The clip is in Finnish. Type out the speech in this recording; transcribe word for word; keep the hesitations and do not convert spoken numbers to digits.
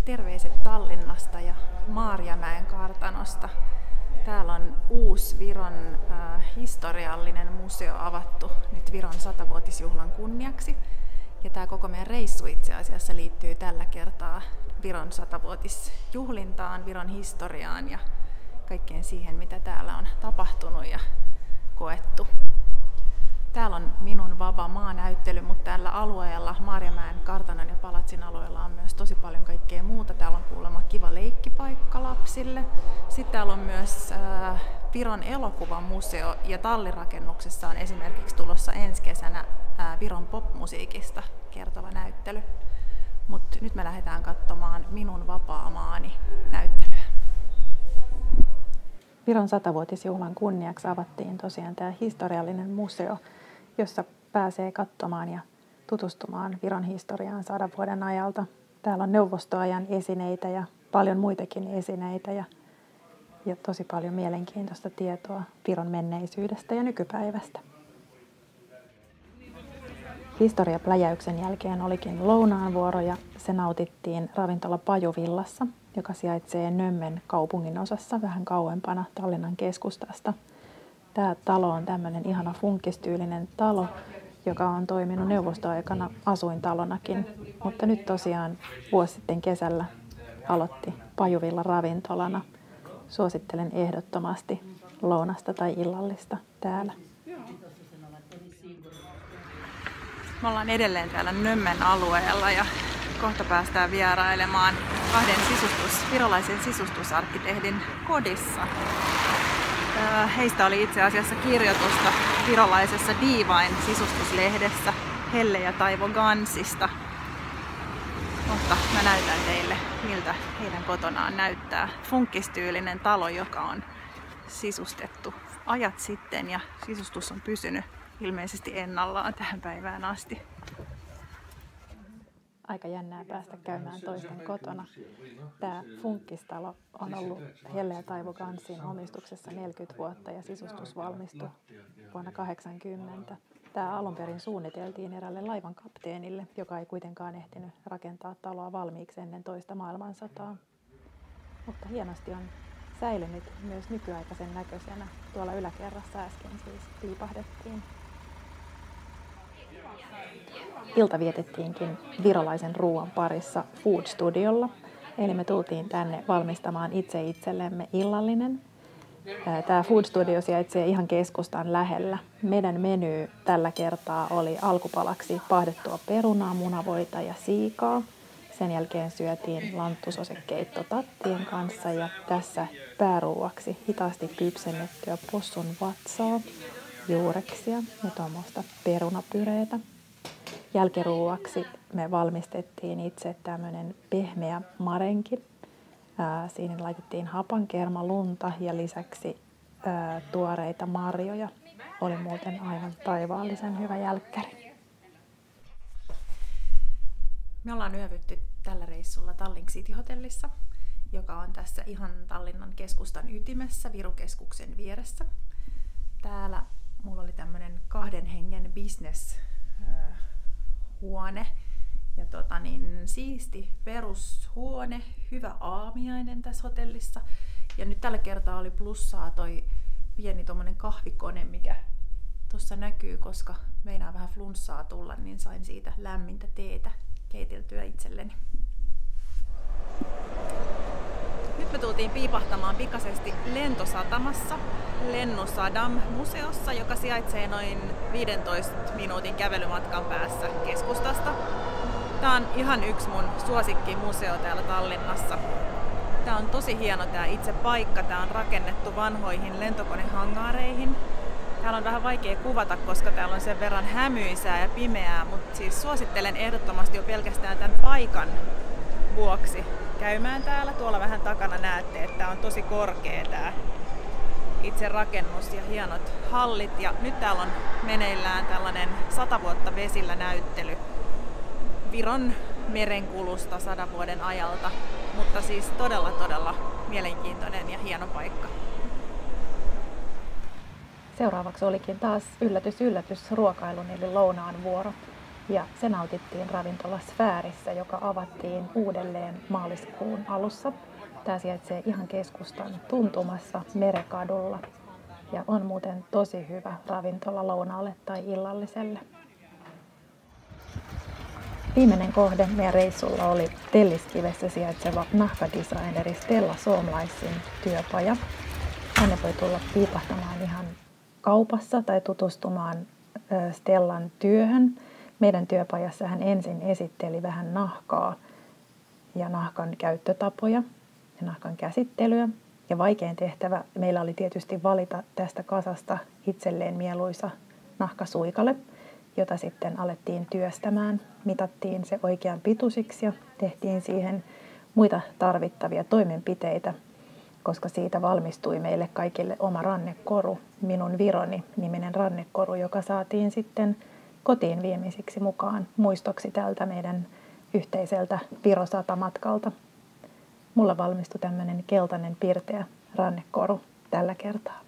Terveiset Tallinnasta ja Maarjamäen kartanosta. Täällä on uusi Viron äh, historiallinen museo avattu nyt Viron satavuotisjuhlan kunniaksi. Ja tämä koko meidän reissu itse asiassa liittyy tällä kertaa Viron satavuotisjuhlintaan, Viron historiaan ja kaikkeen siihen, mitä täällä on tapahtunut ja koettu. Täällä on Minun vapaa maa-näyttely, mutta tällä alueella, Maarjamäen kartanon ja palatsin alueella, on myös tosi paljon kaikkea muuta. Täällä on kuulemma kiva leikkipaikka lapsille. Sitten täällä on myös äh, Viron elokuvamuseo ja tallirakennuksessa on esimerkiksi tulossa ensi kesänä äh, Viron popmusiikista kertova näyttely. Mutta nyt me lähdetään katsomaan Minun vapaa maani -näyttelyä. Viron satavuotisjuhlan kunniaksi avattiin tosiaan tämä historiallinen museo, jossa pääsee katsomaan ja tutustumaan Viron historiaan sadan vuoden ajalta. Täällä on neuvostoajan esineitä ja paljon muitakin esineitä ja, ja tosi paljon mielenkiintoista tietoa Viron menneisyydestä ja nykypäivästä. Historiapläjäyksen jälkeen olikin lounaanvuoro ja se nautittiin ravintola Pajuvillassa, joka sijaitsee Nömmen kaupungin osassa vähän kauempana Tallinnan keskustasta. Tämä talo on tämmöinen ihana funkkistyylinen talo, joka on toiminut neuvostoaikana asuintalonakin, mutta nyt tosiaan vuosi sitten kesällä aloitti Pajuvilla ravintolana. Suosittelen ehdottomasti lounasta tai illallista täällä. Me ollaan edelleen täällä Nömmen alueella ja kohta päästään vierailemaan kahden sisustus, virolaisen sisustusarkkitehdin kodissa. Heistä oli itse asiassa kirjoitusta virolaisessa Divain sisustuslehdessä Helle ja Taivo Gansista. Mutta mä näytän teille, miltä heidän kotonaan näyttää. Funkkistyylinen talo, joka on sisustettu ajat sitten ja sisustus on pysynyt ilmeisesti ennallaan tähän päivään asti. Aika jännää päästä käymään toisten kotona. Tämä funkkistalo on ollut Helle ja Taivo Gansin omistuksessa neljäkymmentä vuotta ja sisustus valmistui vuonna kahdeksankymmentä. Tämä alun perin suunniteltiin eräälle laivan kapteenille, joka ei kuitenkaan ehtinyt rakentaa taloa valmiiksi ennen toista maailmansotaa. Mutta hienosti on säilynyt myös nykyaikaisen näköisenä. Tuolla yläkerrassa äsken siis piipahdettiin. Ilta vietettiinkin virolaisen ruoan parissa Food Studiolla. Eli me tultiin tänne valmistamaan itse itsellemme illallinen. Tämä Food Studio sijaitsee ihan keskustan lähellä. Meidän meny tällä kertaa oli alkupalaksi paahdettua perunaa, munavoita ja siikaa. Sen jälkeen syötiin lanttusosekeitto tattien kanssa ja tässä pääruuaksi hitaasti kypsennettyä possun vatsaa, juureksia ja tuommoista perunapyreetä. Jälkiruuaksi me valmistettiin itse tämmöinen pehmeä marenki. Ää, siinä laitettiin hapankermalunta ja lisäksi ää, tuoreita marjoja. Oli muuten aivan taivaallisen hyvä jälkkäri. Me ollaan yövytty tällä reissulla Tallink City Hotellissa, joka on tässä ihan Tallinnan keskustan ytimessä, Viru-keskuksen vieressä. Täällä mulla oli tämmöinen kahden hengen business huone ja tota niin, siisti perushuone, hyvä aamiainen tässä hotellissa. Ja nyt tällä kertaa oli plussaa toi pieni tommonen kahvikone, mikä tuossa näkyy, koska meinaa vähän flunssaa tulla, niin sain siitä lämmintä teetä keiteltyä itselleni. Nyt me tultiin piipahtamaan pikaisesti lentosatamassa, Lennusadam-museossa, joka sijaitsee noin viidentoista minuutin kävelymatkan päässä keskustasta. Tää on ihan yksi mun suosikkimuseo täällä Tallinnassa. Tää on tosi hieno tää itse paikka. Tää on rakennettu vanhoihin lentokonehangaareihin. Täällä on vähän vaikea kuvata, koska täällä on sen verran hämyisää ja pimeää, mutta siis suosittelen ehdottomasti jo pelkästään tämän paikan vuoksi käymään täällä. Tuolla vähän takana näette, että tää on tosi korkea tää itse rakennus ja hienot hallit. Ja nyt täällä on meneillään tällainen sata vuotta vesillä -näyttely Viron merenkulusta sadan vuoden ajalta. Mutta siis todella todella mielenkiintoinen ja hieno paikka. Seuraavaksi olikin taas yllätys yllätys ruokailun eli lounaan vuoro. Ja se nautittiin ravintola Sfäärissä, joka avattiin uudelleen maaliskuun alussa. Tämä sijaitsee ihan keskustan tuntumassa Merekadulla ja on muuten tosi hyvä ravintola lounaalle tai illalliselle. Viimeinen kohde meidän reissulla oli Telliskivessä sijaitseva nahkadesigneri Stella Somlaisin työpaja. Tänne voi tulla piipahtamaan ihan kaupassa tai tutustumaan Stellan työhön. Meidän työpajassa hän ensin esitteli vähän nahkaa ja nahkan käyttötapoja ja nahkan käsittelyä. Ja vaikein tehtävä meillä oli tietysti valita tästä kasasta itselleen mieluisa nahkasuikale, jota sitten alettiin työstämään. Mitattiin se oikean pituisiksi ja tehtiin siihen muita tarvittavia toimenpiteitä, koska siitä valmistui meille kaikille oma rannekoru, Minun Vironi -niminen rannekoru, joka saatiin sitten kotiin viemisiksi mukaan muistoksi tältä meidän yhteiseltä Viro-satamatkalta. Mulla valmistui tämmöinen keltainen pirteä rannekoru tällä kertaa.